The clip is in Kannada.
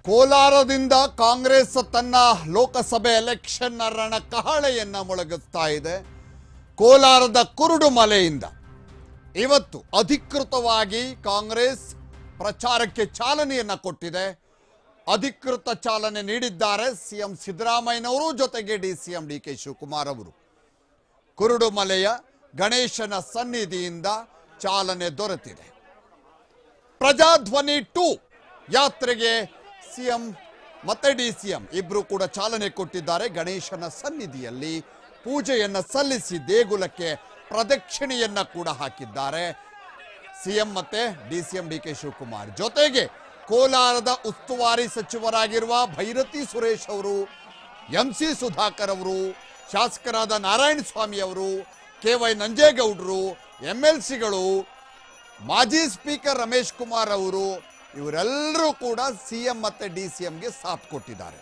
ಕೋಲಾರದಿಂದ ಕಾಂಗ್ರೆಸ್ ತನ್ನ ಲೋಕಸಭೆ ಎಲೆಕ್ಷನ್ ರಣಕಹಳೆಯನ್ನ ಮೊಳಗಿಸ್ತಾ ಇದೆ. ಕೋಲಾರದ ಕುರುಡು ಮಲೆಯಿಂದ ಇವತ್ತು ಅಧಿಕೃತವಾಗಿ ಕಾಂಗ್ರೆಸ್ ಪ್ರಚಾರಕ್ಕೆ ಚಾಲನೆಯನ್ನ ಕೊಟ್ಟಿದೆ. ಅಧಿಕೃತ ಚಾಲನೆ ನೀಡಿದ್ದಾರೆ ಸಿಎಂ ಸಿದ್ದರಾಮಯ್ಯನವರು, ಜೊತೆಗೆ ಡಿಸಿಎಂ ಡಿಕೆ ಶಿವಕುಮಾರ್ ಅವರು. ಕುರುಡು ಮಲೆಯ ಗಣೇಶನ ಸನ್ನಿಧಿಯಿಂದ ಚಾಲನೆ ದೊರೆತಿದೆ. ಪ್ರಜಾಧ್ವನಿ 2 ಯಾತ್ರೆಗೆ ಸಿಎಂ ಮತ್ತೆ ಡಿಸಿಎಂ ಇಬ್ರು ಕೂಡ ಚಾಲನೆ ಕೊಟ್ಟಿದ್ದಾರೆ. ಗಣೇಶನ ಸನ್ನಿಧಿಯಲ್ಲಿ ಪೂಜೆಯನ್ನ ಸಲ್ಲಿಸಿ ದೇಗುಲಕ್ಕೆ ಪ್ರದಕ್ಷಿಣೆಯನ್ನ ಕೂಡ ಹಾಕಿದ್ದಾರೆ ಸಿಎಂ ಮತ್ತೆ ಡಿಸಿಎಂ ಡಿಕೆ ಶಿವಕುಮಾರ್. ಜೊತೆಗೆ ಕೋಲಾರದ ಉಸ್ತುವಾರಿ ಸಚಿವರಾಗಿರುವ ಭೈರತಿ ಸುರೇಶ್ ಅವರು, ಎಂಸಿ ಸುಧಾಕರ್ ಅವರು, ಶಾಸಕರಾದ ನಾರಾಯಣಸ್ವಾಮಿ ಅವರು, ಕೆವೈ ನಂಜೇಗೌಡರು, ಎಂಎಲ್ಸಿಗಳು, ಮಾಜಿ ಸ್ಪೀಕರ್ ರಮೇಶ್ ಕುಮಾರ್ ಅವರು, ಇವರೆಲ್ಲರೂ ಕೂಡ ಸಿಎಂ ಮತ್ತೆ ಡಿಸಿಎಂಗೆ ಸಾಥ್ ಕೊಟ್ಟಿದ್ದಾರೆ.